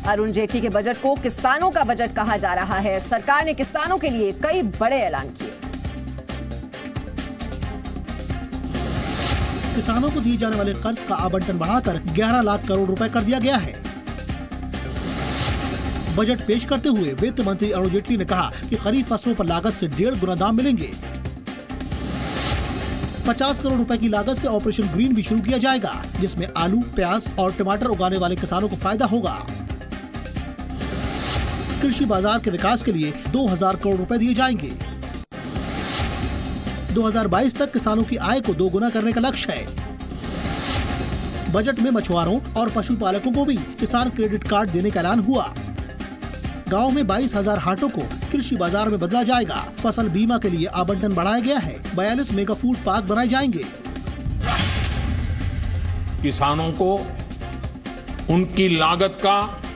अरुण जेटली के बजट को किसानों का बजट कहा जा रहा है। सरकार ने किसानों के लिए कई बड़े ऐलान किए। किसानों को दिए जाने वाले कर्ज का आवंटन बढ़ाकर 11 लाख करोड़ रुपए कर दिया गया है। बजट पेश करते हुए वित्त मंत्री अरुण जेटली ने कहा कि खरीफ फसलों पर लागत से 1.5 गुना दाम मिलेंगे। 50 करोड़ रुपए की लागत से ऑपरेशन ग्रीन भी शुरू किया जाएगा, जिसमें आलू, प्याज और टमाटर उगाने वाले किसानों को फायदा होगा। कृषि बाजार के विकास के लिए 2000 करोड़ रुपए दिए जाएंगे। 2022 तक किसानों की आय को 2 गुना करने का लक्ष्य है। बजट में मछुआरों और पशुपालकों को भी किसान क्रेडिट कार्ड देने का ऐलान हुआ। गांव में 22,000 हाटों को कृषि बाजार में बदला जाएगा। फसल बीमा के लिए आवंटन बढ़ाया गया है। 42 मेगा फूड पार्क बनाए जाएंगे। किसानों को उनकी लागत का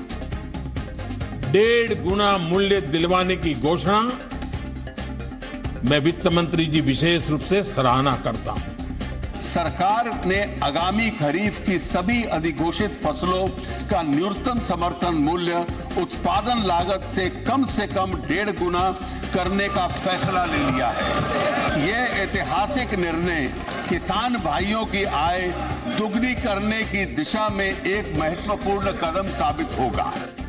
1.5 गुना मूल्य दिलवाने की घोषणा मैं वित्त मंत्री जी विशेष रूप से सराहना करता हूं। सरकार ने आगामी खरीफ की सभी अधिघोषित फसलों का न्यूनतम समर्थन मूल्य उत्पादन लागत से कम 1.5 गुना करने का फैसला ले लिया है। यह ऐतिहासिक निर्णय किसान भाइयों की आय दुगनी करने की दिशा में एक महत्वपूर्ण कदम साबित होगा।